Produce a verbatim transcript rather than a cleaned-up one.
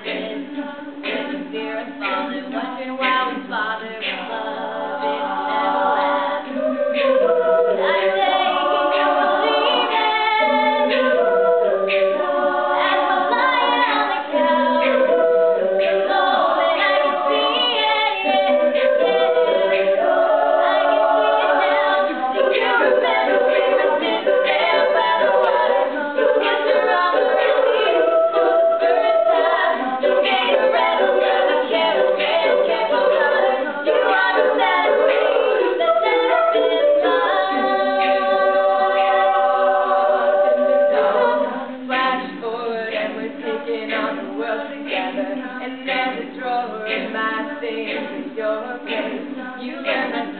did. With fear and falling, wondering why we bother with love. It never lasts. I say, can you believe it? As I'm lying on the couch, alone and I can see it, yeah, yeah. I can see it now. Do you remember we were sitting there by the water? You kissed her on the red cheek for the first time. You made her red alert, the careless man kept on running. You understand me, that death is mine. Flash forward and we're taking on the world together. And there's a drawer in my things in your place. You learn that